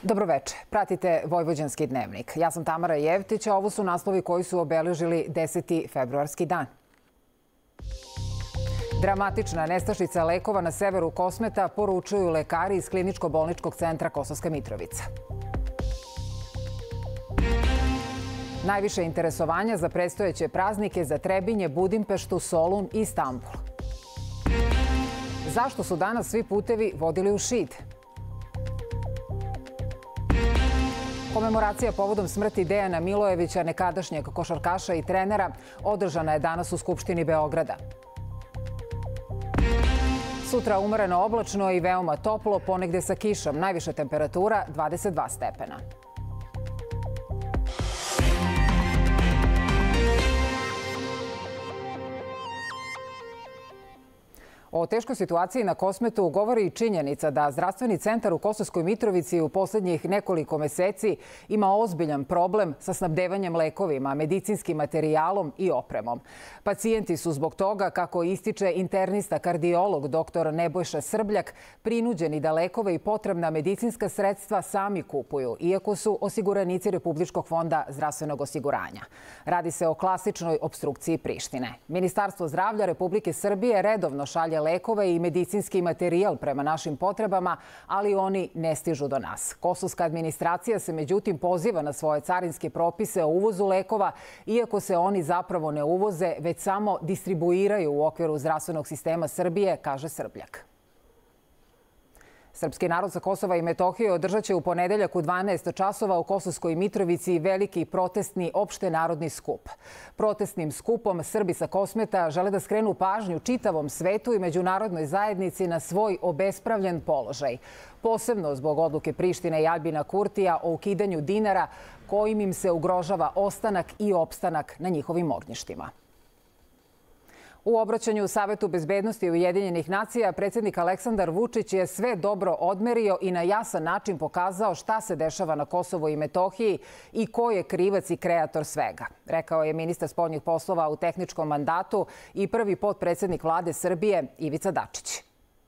Dobroveče. Pratite Vojvođanski dnevnik. Ja sam Tamara Jevtić, a ovo su naslovi koji su obeležili 10. februarski dan. Dramatična nestašica lekova na severu Kosmeta, poručuju lekari iz Kliničko-bolničkog centra Kosovska Mitrovica. Najviše interesovanja za predstojeće praznike za Trebinje, Budimpeštu, Solun i Istanbul. Zašto su danas svi putevi vodili u Šid? Komemoracija povodom smrti Dejana Milojevića, nekadašnjeg košarkaša i trenera, održana je danas u Skupštini Beograda. Sutra umereno oblačno i veoma toplo, ponegde sa kišom. Najviša temperatura 22 stepena. O teškoj situaciji na Kosmetu govori i činjenica da zdravstveni centar u Kosovskoj Mitrovici u poslednjih nekoliko meseci ima ozbiljan problem sa snabdevanjem lekovima, medicinskim materijalom i opremom. Pacijenti su zbog toga, kako ističe internista kardiolog dr. Nebojša Srbljak, prinuđeni da lekove i potrebna medicinska sredstva sami kupuju, iako su osiguranici Republičkog fonda zdravstvenog osiguranja. Radi se o klasičnoj opstrukciji Prištine. Ministarstvo zdravlja Republike Srbije redovno šalje lekove i medicinski materijal prema našim potrebama, ali oni ne stižu do nas. Kosovska administracija se međutim poziva na svoje carinske propise o uvozu lekova, iako se oni zapravo ne uvoze, već samo distribuiraju u okviru zdravstvenog sistema Srbije, kaže Srbljak. Srpski narod sa Kosova i Metohije održat će u ponedeljak u 12 časova u Kosovskoj Mitrovici veliki protestni opštenarodni skup. Protestnim skupom Srbi sa Kosmeta žele da skrenu pažnju čitavom svetu i međunarodnoj zajednici na svoj obespravljen položaj. Posebno zbog odluke Prištine i Aljbina Kurtija o ukidanju dinara, kojim im se ugrožava ostanak i opstanak na njihovim ognjištima. U obraćanju Savetu bezbednosti Ujedinjenih nacija, predsjednik Aleksandar Vučić je sve dobro odmerio i na jasan način pokazao šta se dešava na Kosovu i Metohiji i ko je krivac i kreator svega, rekao je ministar spoljnih poslova u tehničkom mandatu i prvi potpredsednik vlade Srbije Ivica Dačić.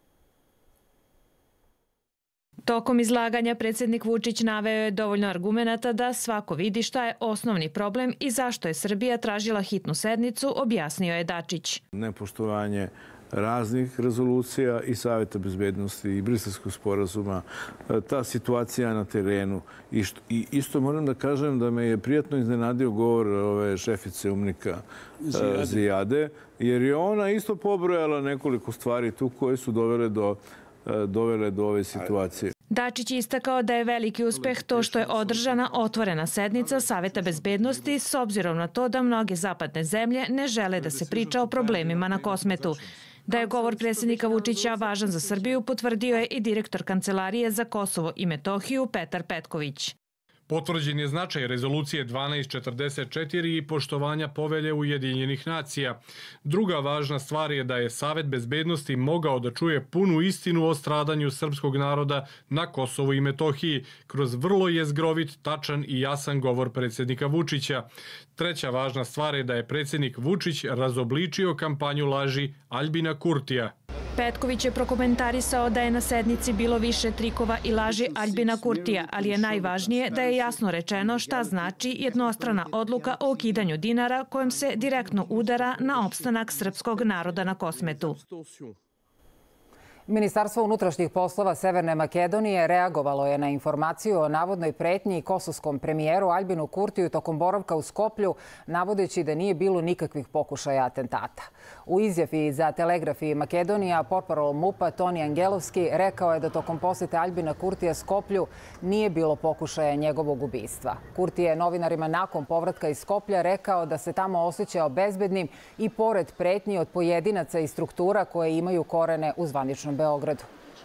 Tokom izlaganja predsjednik Vučić naveo je dovoljno argumenata da svako vidi šta je osnovni problem i zašto je Srbija tražila hitnu sednicu, objasnio je Dačić. Nepoštovanje raznih rezolucija i Saveta bezbednosti i Briselskog sporazuma, ta situacija na terenu. I isto moram da kažem da me je prijatno iznenadio govor ove šefice UNMIK-a Zijade, jer je ona isto pobrojala nekoliko stvari tu koje su dovele do ove situacije. Dačić je istakao da je veliki uspeh to što je održana otvorena sednica Saveta bezbednosti s obzirom na to da mnoge zapadne zemlje ne žele da se priča o problemima na Kosmetu. Da je govor predsjednika Vučića važan za Srbiju potvrdio je i direktor Kancelarije za Kosovo i Metohiju Petar Petković. Potvrđen je značaj rezolucije 1244 i poštovanja povelje Ujedinjenih nacija. Druga važna stvar je da je Savet bezbednosti mogao da čuje punu istinu o stradanju srpskog naroda na Kosovu i Metohiji kroz vrlo jezgrovit, tačan i jasan govor predsjednika Vučića. Treća važna stvar je da je predsjednik Vučić razobličio kampanju laži Aljbina Kurtija. Petković je prokomentarisao da je na sednici bilo više trikova i laži Aljbina Kurtija, ali je najvažnije da je jasno rečeno šta znači jednostrana odluka o ukidanju dinara kojom se direktno udara na opstanak srpskog naroda na Kosmetu. Ministarstvo unutrašnjih poslova Severne Makedonije reagovalo je na informaciju o navodnoj pretnji kosovskom premijeru Aljbinu Kurtiju tokom boravka u Skoplju, navodeći da nije bilo nikakvih pokušaja atentata. U izjavi za Telegraf i Makedonija, portparol MUP-a Toni Angelovski rekao je da tokom posete Aljbina Kurtija Skoplju nije bilo pokušaja njegovog ubistva. Kurti je novinarima nakon povratka iz Skoplja rekao da se tamo osjećao bezbednim i pored pretnji od pojedinaca i struktura koje imaju korene u zvaničnom Beogradu.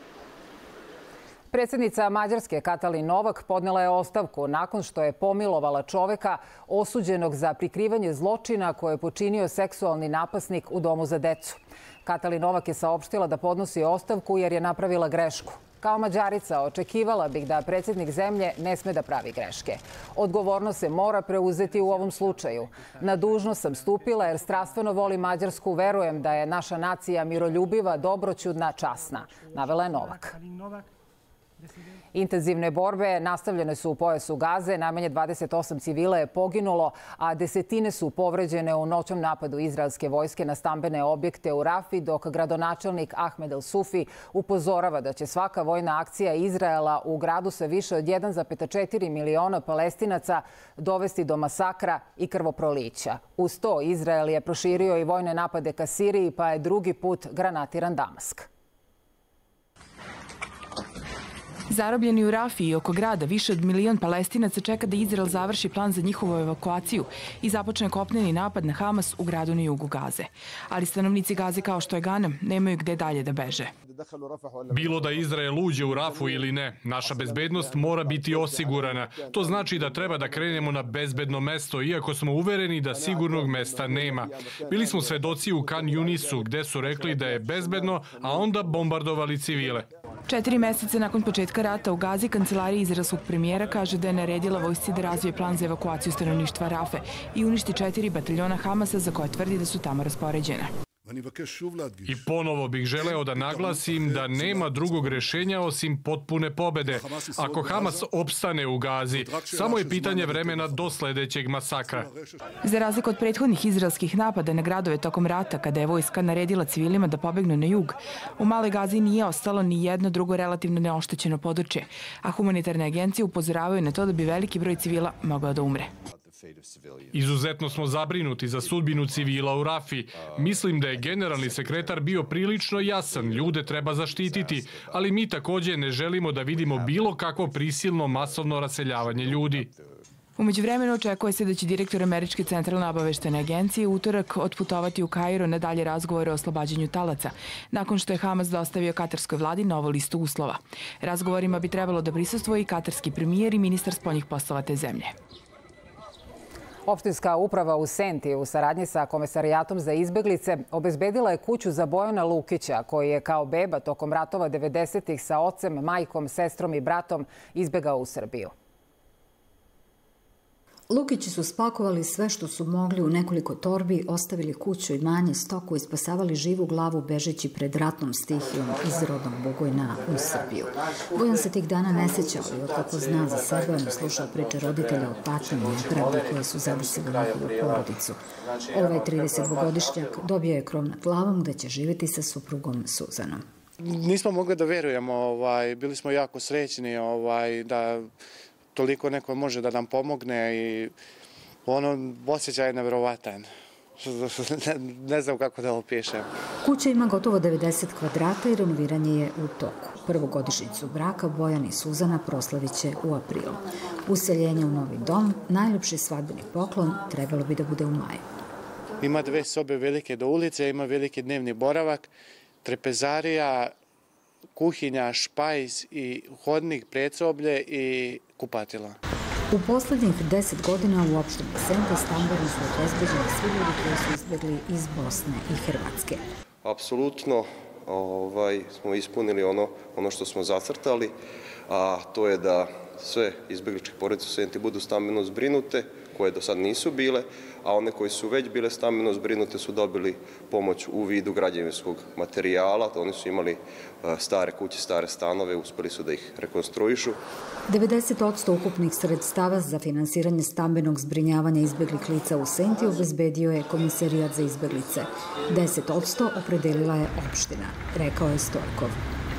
Predsjednica Mađarske Katalin Novak podnela je ostavku nakon što je pomilovala čoveka osuđenog za prikrivanje zločina koje je počinio seksualni napasnik u domu za decu. Katalin Novak je saopštila da podnosi ostavku jer je napravila grešku. Kao Mađarica očekivala bih da predsjednik zemlje ne sme da pravi greške. Odgovornost se mora preuzeti u ovom slučaju. Na dužnost sam stupila jer strastveno volim Mađarsku, verujem da je naša nacija miroljubiva, dobroćudna, časna, navela je Novak. Intenzivne borbe nastavljene su u pojasu Gaze, najmanje 28 civila je poginulo, a desetine su povređene u noćnom napadu izraelske vojske na stambene objekte u Rafi, dok gradonačelnik Ahmed El-Sufi upozorava da će svaka vojna akcija Izraela u gradu sa više od 1,4 miliona Palestinaca dovesti do masakra i krvoprolića. Uz to, Izrael je proširio i vojne napade ka Siriji, pa je drugi put granatiran Damask. Zarobljeni u Rafi i oko grada više od milion Palestinaca čeka da Izrael završi plan za njihovu evakuaciju i započne kopneni napad na Hamas u gradu na jugu Gaze. Ali stanovnici Gaze, kao što je Ganem, nemaju gde dalje da beže. Bilo da Izrael uđe u Rafu ili ne, naša bezbednost mora biti osigurana. To znači da treba da krenemo na bezbedno mesto, iako smo uvereni da sigurnog mesta nema. Bili smo svedoci u Kan Yunisu, gde su rekli da je bezbedno, a onda bombardovali civile. 4 meseca nakon početka rata u Gazi, kancelarija izraelskog premijera kaže da je naredila vojsci da razvije plan za evakuaciju stanovništva Rafe i uništi 4 bataljona Hamasa za koje tvrdi da su tamo raspoređene. I ponovo bih želeo da naglasim da nema drugog rešenja osim potpune pobede. Ako Hamas opstane u Gazi, samo je pitanje vremena do sledećeg masakra. Za razliku od prethodnih izraelskih napada na gradove tokom rata, kada je vojska naredila civilima da pobegnu na jug, u Maloj Gazi nije ostalo ni jedno drugo relativno neoštećeno područje, a humanitarne agencije upozoravaju na to da bi veliki broj civila mogao da umre. Izuzetno smo zabrinuti za sudbinu civila u Rafi. Mislim da je generalni sekretar bio prilično jasan, ljude treba zaštititi, ali mi takođe ne želimo da vidimo bilo kakvo prisilno masovno raseljavanje ljudi. Umeđu vremenu očekuje se da će direktor Američke centralne obaveštene agencije utorak otputovati u Kairo na dalje razgovore o oslobađanju talaca, nakon što je Hamas dostavio katarskoj vladi novu listu uslova. Razgovorima bi trebalo da prisustvuje i katarski premijer i ministar spoljnih poslova te zemlje. Opštinska uprava u Senti u saradnji sa Komesarijatom za izbeglice obezbedila je kuću za Bojana Lukića, koji je kao beba tokom ratova 90-ih sa ocem, majkom, sestrom i bratom izbegao u Srbiju. Lukići su spakovali sve što su mogli u nekoliko torbi, ostavili kuću, imanje, stoku i spasavali živu glavu bežeći pred ratnom stihijom iz rodnog Bugojna u Srbiju. Bojan se tih dana ne sećao i otkako zna za sebe, on je slušao priče roditelja o patnjama i nepravdi koje su zadesile njihovu porodicu. Ovaj 32-godišnjak dobio je krov nad glavom da će živjeti sa suprugom Suzanom. Nismo mogli da verujemo, bili smo jako srećni da toliko neko može da nam pomogne i osjećaj je nevjerovatan. Ne znam kako da opišem. Kuća ima gotovo 90 kvadrata i renoviranje je u toku. Prvogodišnjicu braka Bojan i Suzana proslavit će u aprilu. Useljenje u novi dom, najljepši svadbeni poklon, trebalo bi da bude u maju. Ima 2 sobe velike do ulice, ima veliki dnevni boravak, trpezarija, kuhinja, špajz i hodnik, predsoblje i kupatila. U poslednjih 10 godina u opštini Senta stambeno su obezbeđeni svi ljudi koji su izbegli iz Bosne i Hrvatske. Apsolutno smo ispunili ono što smo zacrtali, a to je da sve izbegličke porodice u Senti budu stambeno zbrinute, koje do sad nisu bile, a one koje su već bile stambeno zbrinute su dobili pomoć u vidu građevinskog materijala. Oni su imali stare kuće, stare stanove, uspeli su da ih rekonstruišu. 90% ukupnih sredstava za finansiranje stambenog zbrinjavanja izbeglih lica u Senti obezbedio je Komisarijat za izbeglice. 10% opredelila je opština, rekao je Stojkov.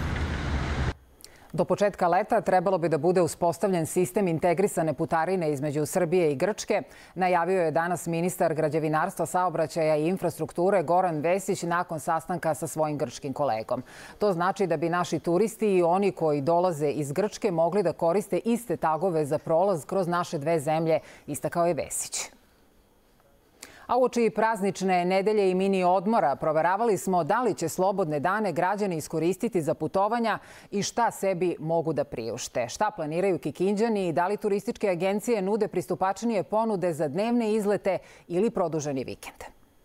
Do početka leta trebalo bi da bude uspostavljen sistem integrisane putarine između Srbije i Grčke, najavio je danas ministar građevinarstva, saobraćaja i infrastrukture Goran Vesić nakon sastanka sa svojim grčkim kolegom. To znači da bi naši turisti i oni koji dolaze iz Grčke mogli da koriste iste tagove za prolaz kroz naše 2 zemlje, istakao je Vesić. A uoči praznične nedelje i mini odmora proveravali smo da li će slobodne dane građani iskoristiti za putovanja i šta sebi mogu da priušte. Šta planiraju Kikinđani i da li turističke agencije nude pristupačnije ponude za dnevne izlete ili produženi vikend.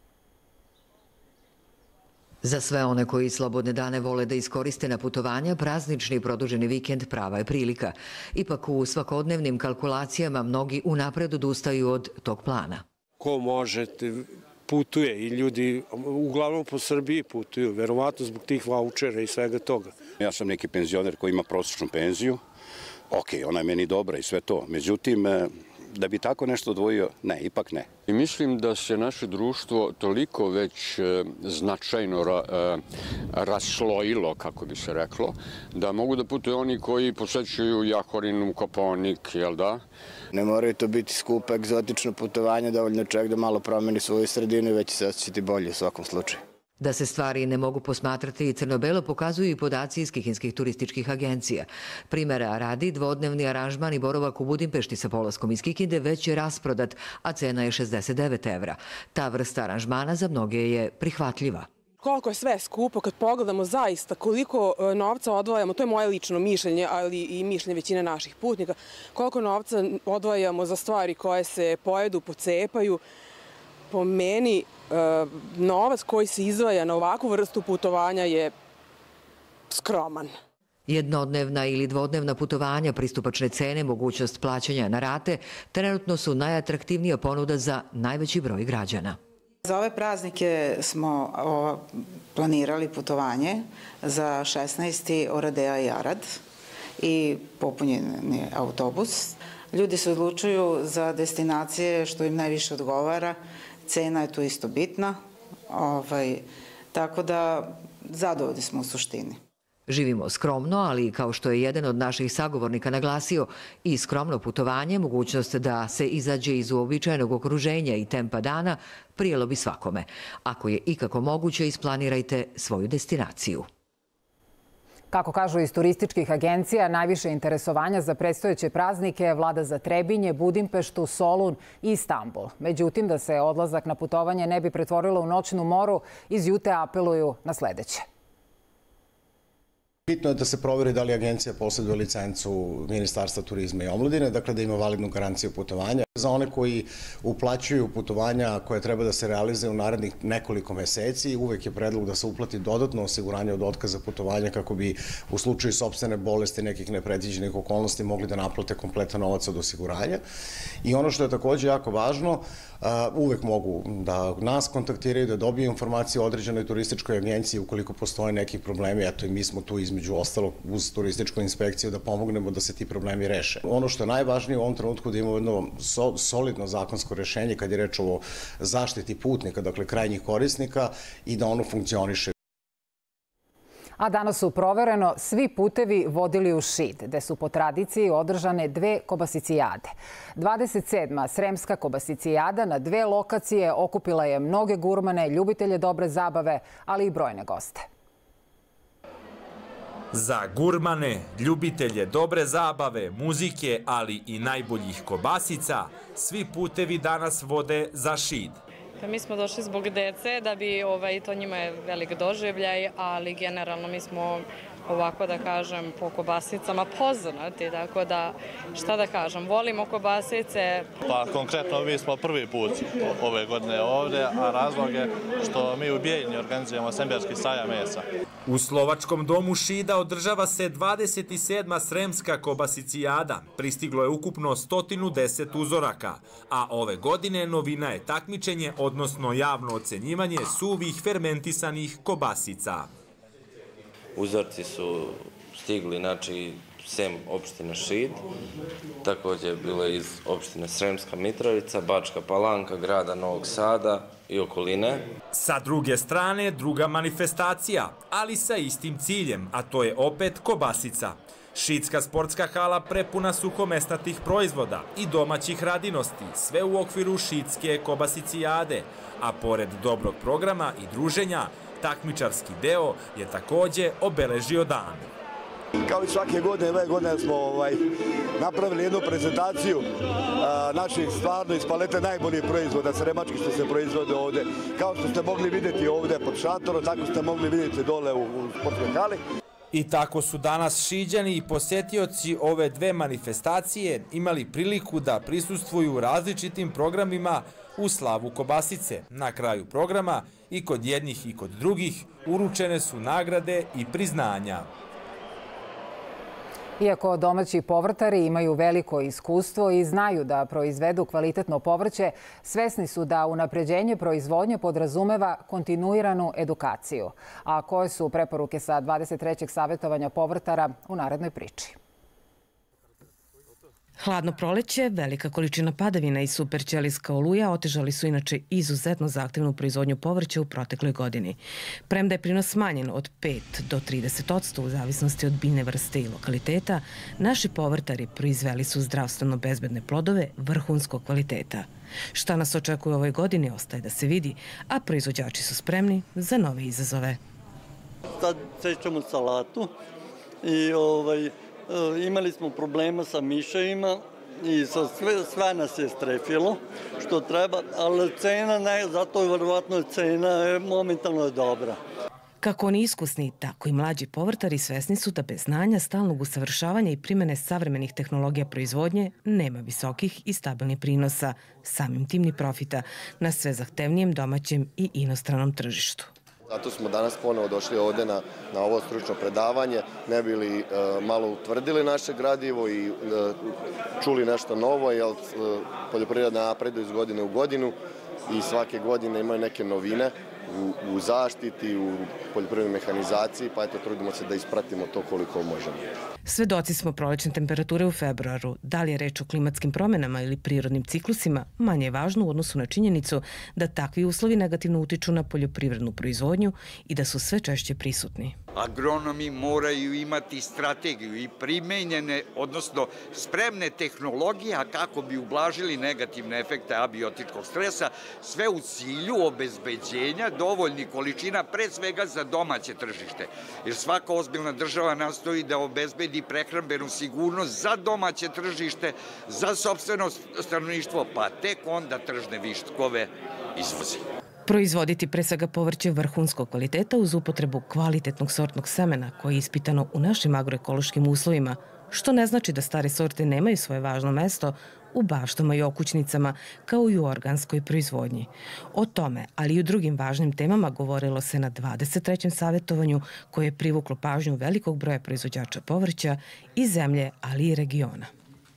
Za sve one koji slobodne dane vole da iskoriste na putovanja, praznični produženi vikend prava je prilika. Ipak u svakodnevnim kalkulacijama mnogi unapred odustaju od tog plana. Ko može putuje i ljudi uglavnom po Srbiji putuju, verovatno zbog tih vaučera i svega toga. Ja sam neki penzioner koji ima prosječnu penziju. Ok, ona je meni dobra i sve to. Međutim, da bi tako nešto odvojio, ne, ipak ne. I mislim da se naše društvo toliko već značajno raslojilo, kako bi se reklo, da mogu da putuju oni koji posećuju Jahorinu, Kopaonik, jel da? Ne moraju to biti skupa, egzotično putovanje, dovoljno čovjek da malo promeni svoju sredinu i već će se osjećati bolje u svakom slučaju. Da se stvari ne mogu posmatrati crno-belo pokazuju i podaci iz kikinskih turističkih agencija. Primera radi, dvodnevni aranžman i boravak u Budimpešti sa polaskom iz Kikinde već je rasprodat, a cena je 69 evra. Ta vrsta aranžmana za mnoge je prihvatljiva. Koliko je sve skupo, kad pogledamo zaista koliko novca odvajamo, to je moje lično mišljenje, ali i mišljenje većine naših putnika, koliko novca odvajamo za stvari koje se pojedu, pocepaju, po meni novac koji se izdvaja na ovakvu vrstu putovanja je skroman. Jednodnevna ili dvodnevna putovanja, pristupačne cene, mogućnost plaćanja na rate, trenutno su najatraktivnija ponuda za najveći broj građana. Za ove praznike smo planirali putovanje za 16. Oradea i Arad i popunjeni autobus. Ljudi se odlučuju za destinacije što im najviše odgovara. Cena je tu isto bitna, tako da zadovoljni smo u suštini. Živimo skromno, ali kao što je jedan od naših sagovornika naglasio, i skromno putovanje, mogućnost da se izađe iz uobičajenog okruženja i tempa dana, prijelo bi svakome. Ako je ikako moguće, isplanirajte svoju destinaciju. Kako kažu iz turističkih agencija, najviše interesovanja za predstojeće praznike vlada za Trebinje, Budimpeštu, Solun i Istanbul. Međutim, da se odlazak na putovanje ne bi pretvorilo u noćnu moru, iz Jute apeluju na sledeće. Bitno je da se proveri da li agencija posjeduje licencu Ministarstva turizma i omladine, dakle da ima validnu garanciju putovanja. Za one koji uplaćuju putovanja koje treba da se realize u narednih nekoliko meseci, uvek je predlog da se uplati dodatno osiguranje od otkaza putovanja kako bi u slučaju sopstvene bolesti nekih nepredviđenih okolnosti mogli da naplate kompletan novac od osiguranja. I ono što je takođe jako važno, uvek mogu da nas kontaktiraju, da dobiju informacije o određenoj turističkoj agenciji ukoliko postoje neki problemi. Eto i mi smo tu između ostalog uz turističku inspekciju da pomognemo da se ti problemi reše. Ono što je najvažnije u ovom trenutku da imamo jedno solidno zakonsko rešenje kad je reč o zaštiti putnika, dakle krajnjih korisnika i da ono funkcioniše. A danas su provereno svi putevi vodili u Šid, gde su po tradiciji održane 2 kobasicijade. 27. Sremska kobasicijada na 2 lokacije okupila je mnoge gurmane, ljubitelje dobre zabave, ali i brojne goste. Za gurmane, ljubitelje dobre zabave, muzike, ali i najboljih kobasica, svi putevi danas vode za Šid. Mi smo došli zbog dece, da bi to njima je velik doživljaj, ali generalno mi smo ovako da kažem po kobasicama poznati, tako da šta da kažem, volimo kobasice. Pa konkretno mi smo prvi put ove godine ovde, a razlog je što mi u Bijeljini organizujemo Semberski sajam mesa. U Slovačkom domu Šida održava se 27. Sremska kobasicijada. Pristiglo je ukupno 110 uzoraka, a ove godine novina je takmičenje, odnosno javno ocenjivanje suvih fermentisanih kobasica. Uzorci su stigli, znači, sem opštine Šid, također bilo iz opštine Sremska Mitrovica, Bačka Palanka, grada Novog Sada i okoline. Sa druge strane, druga manifestacija, ali sa istim ciljem, a to je opet kobasica. Šidska sportska hala prepuna suhomesnatih proizvoda i domaćih radinosti, sve u okviru Šidske kobasicijade, a pored dobrog programa i druženja, takmičarski deo je također obeležio dan. Kao i svake godine, ove godine smo napravili jednu prezentaciju naših stvarno iz palete najboljih proizvoda, sremačkih što se proizvode ovde. Kao što ste mogli vidjeti ovde pod šatorom, tako ste mogli vidjeti dole u sportskoj hali. I tako su danas Šiđani i posetioci ove 2 manifestacije imali priliku da prisustvuju različitim programima u slavu kobasice. Na kraju programa i kod jednih i kod drugih uručene su nagrade i priznanja. Iako domaći povrtari imaju veliko iskustvo i znaju da proizvedu kvalitetno povrće, svesni su da unapređenje proizvodnje podrazumeva kontinuiranu edukaciju. A koje su preporuke sa 23. savjetovanja povrtara u narednoj priči? Hladno proleće, velika količina padavina i superćelijska oluja otežali su inače izuzetno zahtevnu proizvodnju povrća u protekloj godini. Premda je prinos smanjen od 5 do 30% u zavisnosti od biljne vrste i lokaliteta, naši povrtari proizveli su zdravstveno bezbedne plodove vrhunskog kvaliteta. Šta nas očekuje u ovoj godini ostaje da se vidi, a proizvođači su spremni za nove izazove. Sad sečemo salatu i imali smo problema sa miševima i sve nas je strefilo što treba, ali cena ne, zato je verovatno cena momentalno dobra. Kako oni iskusni, tako i mlađi povrtari svesni su da bez znanja, stalnog usavršavanja i primene savremenih tehnologija proizvodnje nema visokih i stabilnih prinosa, samim tim ni profita, na sve zahtevnijem domaćem i inostranom tržištu. Zato smo danas ponovo došli ovde na ovo stručno predavanje, ne bi li malo utvrdili naše gradivo i čuli nešto novo, jer poljoprivreda napreduje iz godine u godinu i svake godine imaju neke novine u zaštiti, u poljoprivrednoj mehanizaciji, pa eto trudimo se da ispratimo to koliko možemo. Svedoci smo prolećne temperature u februaru. Da li je reč o klimatskim promenama ili prirodnim ciklusima, manje je važno u odnosu na činjenicu da takvi uslovi negativno utiču na poljoprivrednu proizvodnju i da su sve češće prisutni. Agronomi moraju imati strategiju i primenjene, odnosno spremne tehnologije kako bi ublažili negativne efekte abiotičkog stresa, sve u cilju obezbeđenja dovoljnih količina, pre svega za domaće tržište. Jer svaka ozbiljna država nastoji da obezbedi prehrambenu sigurnost za domaće tržište, za sopstveno stanovništvo, pa tek onda tržne viškove izvozi. Proizvoditi pre svega povrće vrhunskog kvaliteta uz upotrebu kvalitetnog sortnog semena koje je ispitano u našim agroekološkim uslovima, što ne znači da stare sorte nemaju svoje važno mesto u baštama i okućnicama, kao i u organskoj proizvodnji. O tome, ali i u drugim važnim temama govorilo se na 23. savjetovanju koje je privuklo pažnju velikog broja proizvođača povrća iz zemlje, ali i regiona.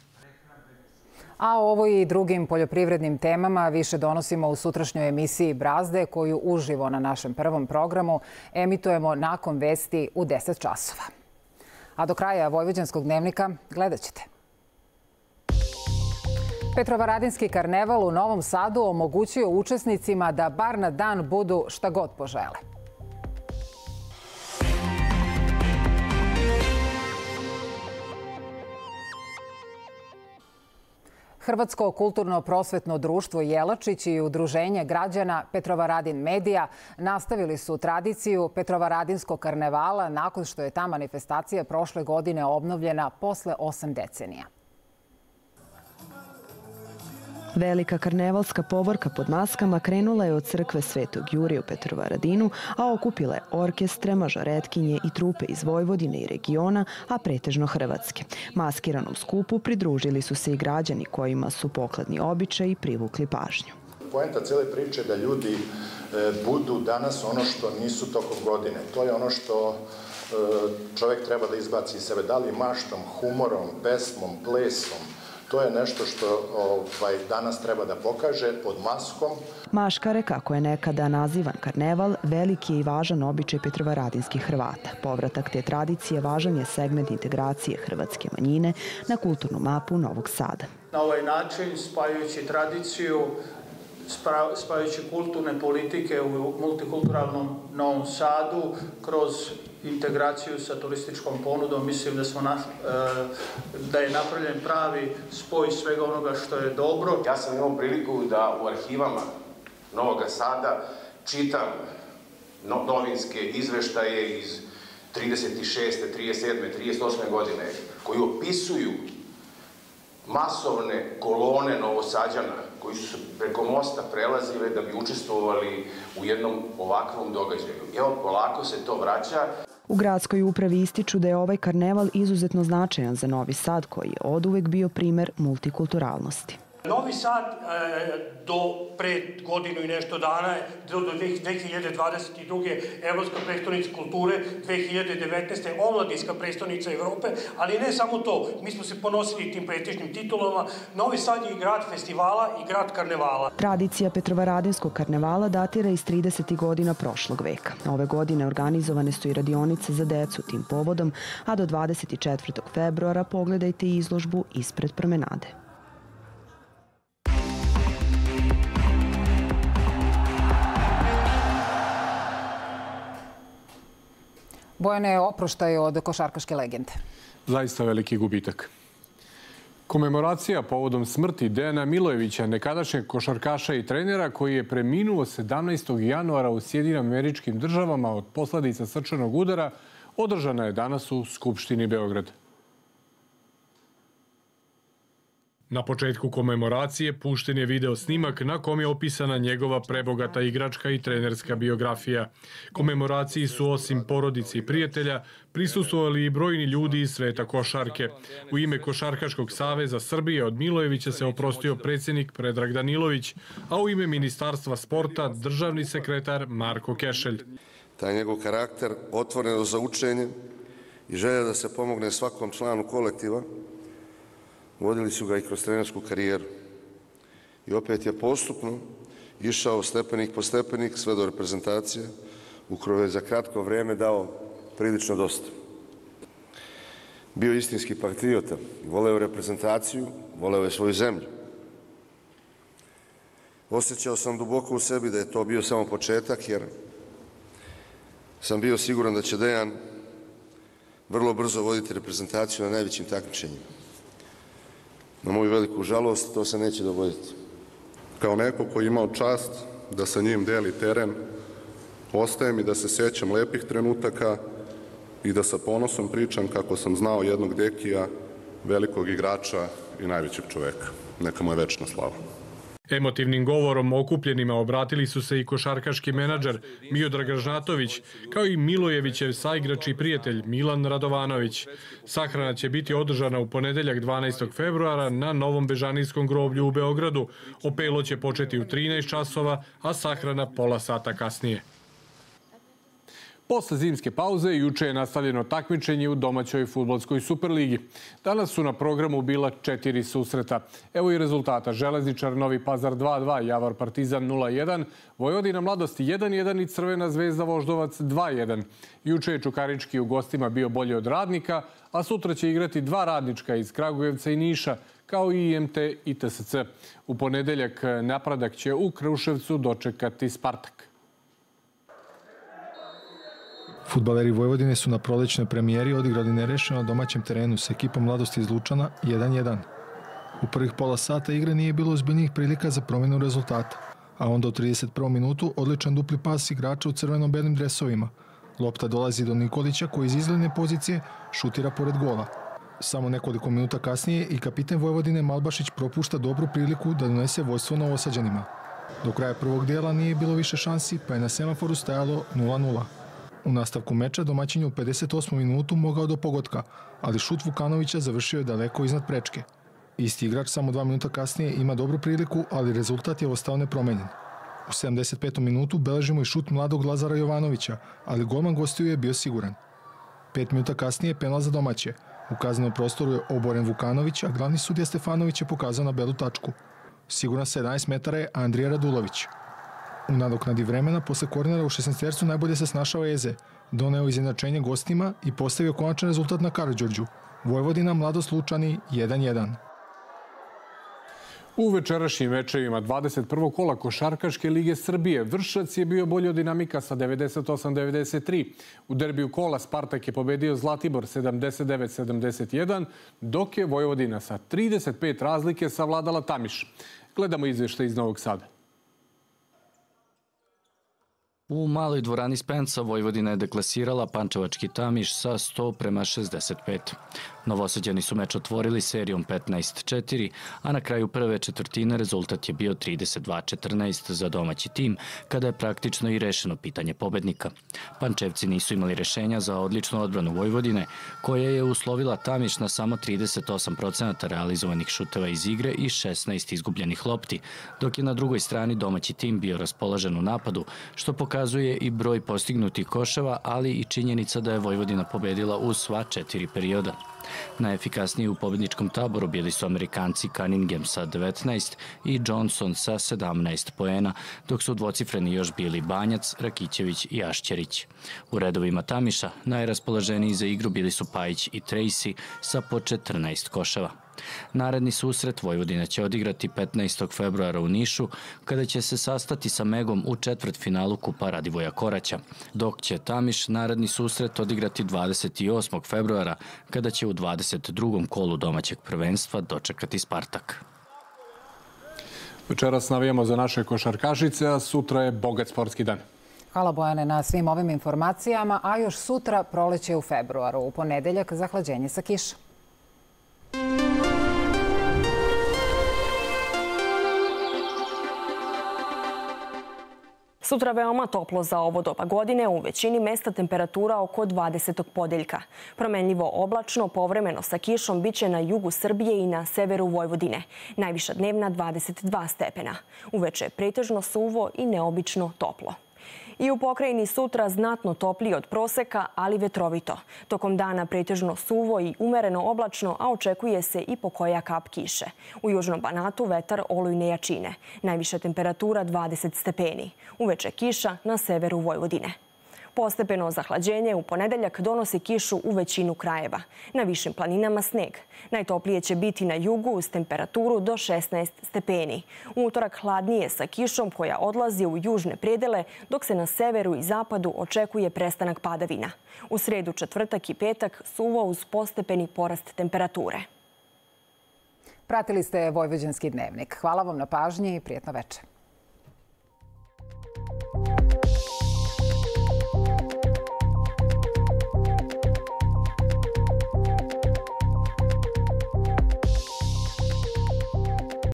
A o ovoj i drugim poljoprivrednim temama više donosimo u sutrašnjoj emisiji Brazde, koju uživo na našem prvom programu emitujemo nakon vesti u 10 časova. A do kraja Vojvođanskog dnevnika gledat ćete. Petrovaradinski karneval u Novom Sadu omogućuje učesnicima da bar na dan budu šta god požele. Hrvatsko kulturno-prosvetno društvo Jelačić i Udruženje građana Petrovaradin Medija nastavili su tradiciju Petrovaradinskog karnevala nakon što je ta manifestacija prošle godine obnovljena posle 8 decenija. Velika karnevalska povorka pod maskama krenula je od crkve Svetog Jurija u Petrovaradinu, a okupila je orkestre, mažoretkinje i trupe iz Vojvodine i regiona, a pretežno Hrvatske. Maskiranom skupu pridružili su se i građani kojima su pokladni običaji privukli pažnju. Poenta cele priče je da ljudi budu danas ono što nisu tokom godine. To je ono što čovjek treba da izbaci iz sebe. Da li maštom, humorom, pesmom, plesom. To je nešto što danas treba da pokaže pod maskom. Maškare, kako je nekada nazivan karneval, veliki je i važan običaj petrovaradinskih Hrvata. Povratak te tradicije važan je segment integracije hrvatske manjine na kulturnu mapu Novog Sada. Na ovaj način, spajajući tradiciju, spajajući kulturne politike u multikulturalnom Novom Sadu, kroz integraciju sa turističkom ponudom, mislim da je napravljen pravi spoj svega onoga što je dobro. Ja sam imao priliku da u arhivama Novog Sada čitam novinske izveštaje iz 36. 37. 38. godine koji opisuju masovne kolone Novosađana koji su preko mosta prelazile da bi učestvovali u jednom ovakvom događaju. Evo, polako se to vraća. U gradskoj upravi ističu da je ovaj karneval izuzetno značajan za Novi Sad, koji je oduvek bio primer multikulturalnosti. Novi Sad do pre godinu i nešto dana, do 2022. Evropska prestonica kulture, 2019. omladinska prestonica Evrope, ali ne samo to. Mi smo se ponosili tim prestižnim titulama. Novi Sad je i grad festivala i grad karnevala. Tradicija Petrovaradinskog karnevala datira iz 30. godina prošlog veka. Ove godine organizovane su i radionice za decu tim povodom, a do 24. februara pogledajte izložbu ispred promenade. Bojane, oproštaj od košarkaške legende. Zaista veliki gubitak. Komemoracija povodom smrti Dejana Milojevića, nekadašnjeg košarkaša i trenera koji je preminuo 17. januara u Sjedinim Američkim Državama od posledica srčanog udara, održana je danas u Skupštini Beograd. Na početku komemoracije pušten je video snimak na kom je opisana njegova prebogata igračka i trenerska biografija. Komemoraciji su osim porodice i prijatelja prisustvovali i brojni ljudi iz sveta košarke. U ime Košarkaškog saveza Srbije od Milojevića se oprostio predsjednik Predrag Danilović, a u ime Ministarstva sporta državni sekretar Marko Kešelj. Taj njegov karakter, otvorenost za učenje i želja da se pomogne svakom članu kolektiva, vodili su ga i kroz trenersku karijeru. I opet je postupno išao stepenik po stepenik sve do reprezentacije, u kojoj je za kratko vrijeme dao prilično dosta. Bio istinski patriota, voleo reprezentaciju, voleo je svoju zemlju. Osjećao sam duboko u sebi da je to bio samo početak, jer sam bio siguran da će Dejan vrlo brzo voditi reprezentaciju na najvećim takmičenjima. Na moju veliku žalost, to se neće dogoditi. Kao neko koji je imao čast da sa njim deli teren, ostajem i da se sjećam lepih trenutaka i da sa ponosom pričam kako sam znao jednog Dekija, velikog igrača i najvećeg čoveka. Neka mu je večna slava. Emotivnim govorom okupljenima obratili su se i košarkaški menadžer Miodrag Ražnatović, kao i Milojevićev saigrač i prijatelj Milan Radovanović. Sahrana će biti održana u ponedeljak 12. februara na Novom Bežanijskom groblju u Beogradu. Opelo će početi u 13 časova, a sahrana pola sata kasnije. Posle zimske pauze, juče je nastavljeno takmičenje u domaćoj fudbalskoj Superligi. Danas su na programu bila 4 susreta. Evo i rezultata. Železničar Novi Pazar 2-2, Javor Partizan 0-1, Vojvodina Mladost 1-1 i Crvena Zvezda Voždovac 2-1. Juče je Čukarički u gostima bio bolji od Radnika, a sutra će igrati 2 Radnička iz Kragujevca i Niša, kao i IMT i TSC. U ponedeljak napredak će u Kruševcu dočekati Spartak. Fudbaleri Vojvodine su na prolećnoj premijeri odigrali nerešeno na domaćem terenu sa ekipom Mladosti iz Lučana 1-1. U prvih pola sata igre nije bilo ozbiljnijih prilika za promjenu rezultata, a onda u 31. minutu odličan dupli pas igrača u crveno-belim dresovima. Lopta dolazi do Nikolića koji iz izgledne pozicije šutira pored gola. Samo nekoliko minuta kasnije i kapiten Vojvodine Malbašić propušta dobru priliku da donese vođstvo Novosađanima. Do kraja prvog dijela nije bilo više šansi, pa je na semaforu stajalo 0-0. U nastavku meča domaćin je u 58. minutu mogao do pogotka, ali šut Vukanovića završio je daleko iznad prečke. Isti igrač samo 2 minuta kasnije ima dobru priliku, ali rezultat je ostao nepromenjen. U 75. minutu beležimo i šut mladog Lazara Jovanovića, ali golman gostiju je bio siguran. 5 minuta kasnije penal za domaće. U kaznenom prostoru je oboren Vukanović, a glavni sudija Stefanović je pokazao na belu tačku. Siguran 17 metara je Andrija Radulović. U nadoknadi vremena, posle kornera u 16-tercu najbolje se snašao Eze, doneo izjednačenje gostima i postavio konačan rezultat na Karađorđu. Vojvodina Mladost Lučani 1-1. U večerašnjim mečevima 21. kola Košarkaške lige Srbije Vršac je bio bolji od Dinamika sa 98-93. U derbiju kola Spartak je pobedio Zlatibor 79-71, dok je Vojvodina sa 35 razlike savladala Tamiš. Gledamo izvještaj iz Novog Sada. U maloj dvorani Spensa Vojvodina je deklasirala pančevački Tamiš sa 100:65. Novosađani su meč otvorili serijom 15-4, a na kraju prve četvrtine rezultat je bio 32-14 za domaći tim, kada je praktično i rešeno pitanje pobednika. Pančevci nisu imali rešenja za odličnu odbranu Vojvodine, koja je uslovila Tamiš na samo 38% realizovanih šuteva iz igre i 16 izgubljenih lopti, dok je na drugoj strani domaći tim bio raspoložen u napadu, što pokazuje i broj postignutih koševa, ali i činjenica da je Vojvodina pobedila u sva 4 perioda. Najefikasniji u pobedničkom taboru bili su Amerikanci Cunningham sa 19 i Johnson sa 17 poena, dok su dvocifreni još bili Banjac, Rakićević i Ašćerić. U redovima Tamiša najraspoloženiji za igru bili su Pajić i Tracy sa po 14 koševa. Naredni susret Vojvodina će odigrati 15. februara u Nišu, kada će se sastati sa Megom u četvrtfinalu Kupa Radivoja Koraća, dok će Tamiš naredni susret odigrati 28. februara, kada će u 22. kolu domaćeg prvenstva dočekati Spartak. Večeras navijamo za naše košarkašice, a sutra je bogat sportski dan. Hvala Bojane na svim ovim informacijama, a još sutra proleće u februaru. U ponedeljak zahlađenje sa kišom. Sutra veoma toplo za ovo doba godine, u većini mesta temperatura oko 20. podeljka. Promenljivo oblačno, povremeno sa kišom, biće na jugu Srbije i na severu Vojvodine. Najviša dnevna 22 stepena. Uveče pretežno suvo i neobično toplo. I u pokrajini sutra znatno toplije od proseka, ali vetrovito. Tokom dana pretežno suvo i umereno oblačno, a očekuje se i pokoja kap kiše. U južnom Banatu vetar olujne jačine. Najviša temperatura 20 stepeni. Uveče kiša na severu Vojvodine. Postepeno zahlađenje u ponedeljak donosi kišu u većinu krajeva. Na višim planinama sneg. Najtoplije će biti na jugu uz temperaturu do 16 stepeni. U utorak hladnije sa kišom koja odlazi u južne predele, dok se na severu i zapadu očekuje prestanak padavina. U sredu, četvrtak i petak suvo uz postepeni porast temperature. Pratili ste Vojvođanski dnevnik. Hvala vam na pažnji i prijetno večer.